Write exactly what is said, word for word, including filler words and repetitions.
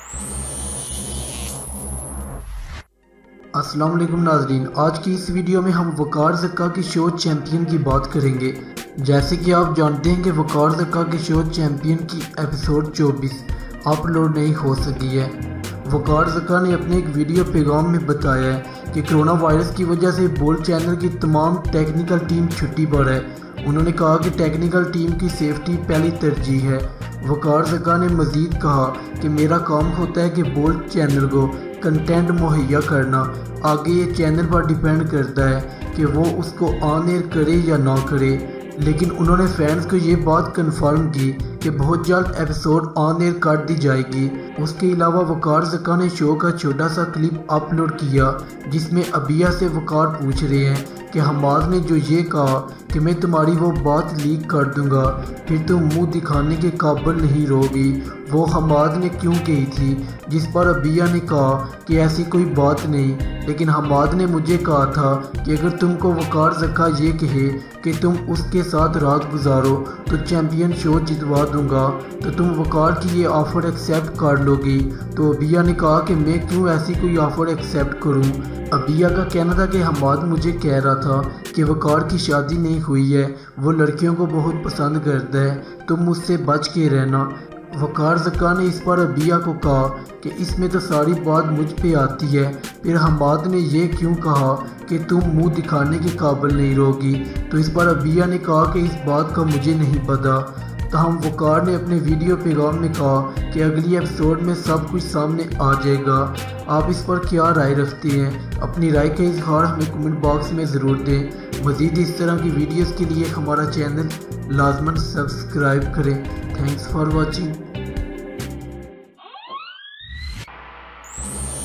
अस्सलाम वालेकुम नाजरीन, आज की इस वीडियो में हम वकार ज़क्का की शो चैंपियन की बात करेंगे। जैसे कि आप जानते हैं कि वकार ज़क्का की शो चैंपियन की एपिसोड चौबीस अपलोड नहीं हो सकी है। वकार ज़क्का ने अपने एक वीडियो पैगाम में बताया है कि कोरोना वायरस की वजह से बोल्ड चैनल की तमाम टेक्निकल टीम छुट्टी पर है। उन्होंने कहा कि टेक्निकल टीम की सेफ्टी पहली तरजीह है। वकार ज़क्का ने मज़ीद कहा कि मेरा काम होता है कि बोल्ड चैनल को कंटेंट मुहैया करना, आगे ये चैनल पर डिपेंड करता है कि वो उसको ऑन एयर करे या ना करे। लेकिन उन्होंने फैंस को ये बात कंफर्म की कि बहुत जल्द एपिसोड ऑन एयर कर दी जाएगी। उसके अलावा वकार ज़क्का ने शो का छोटा सा क्लिप अपलोड किया जिसमें अबिया से वकार पूछ रहे हैं कि हमाद ने जो ये कहा कि मैं तुम्हारी वो बात लीक कर दूंगा फिर तुम मुंह दिखाने के काबिल नहीं रहोगी, वो हमाद ने क्यों कही थी। जिस पर अबिया ने कहा कि ऐसी कोई बात नहीं, लेकिन हमाद ने मुझे कहा था कि अगर तुमको वकार ज़क्का ये कहे कि तुम उसके साथ रात गुजारो तो चैंपियन शो जितवा दूंगा तो तुम वकार की ये ऑफ़र एक्सेप्ट कर लोगी। तो अबिया ने कहा कि मैं क्यों ऐसी कोई ऑफ़र एक्सेप्ट करूं। अबिया का कहना था कि हमाद मुझे कह रहा था कि वकार की शादी नहीं हुई है, वो लड़कियों को बहुत पसंद करता है, तुम मुझसे बच के रहना। वकार ज़क्का ने इस पर अबिया को कहा कि इसमें तो सारी बात मुझ पे आती है, फिर हमाद ने यह क्यों कहा कि तुम मुंह दिखाने के काबिल नहीं रहोगी। तो इस पर अबिया ने कहा कि इस बात का मुझे नहीं पता। तहम वकार ने अपने वीडियो पैगाम में कहा कि अगली एपिसोड में सब कुछ सामने आ जाएगा। आप इस पर क्या राय रखते हैं? अपनी राय का इजहार हमें कमेंट बॉक्स में ज़रूर दें। मज़ीद इस तरह की वीडियोस के लिए हमारा चैनल लाजमन सब्सक्राइब करें। Thanks for watching.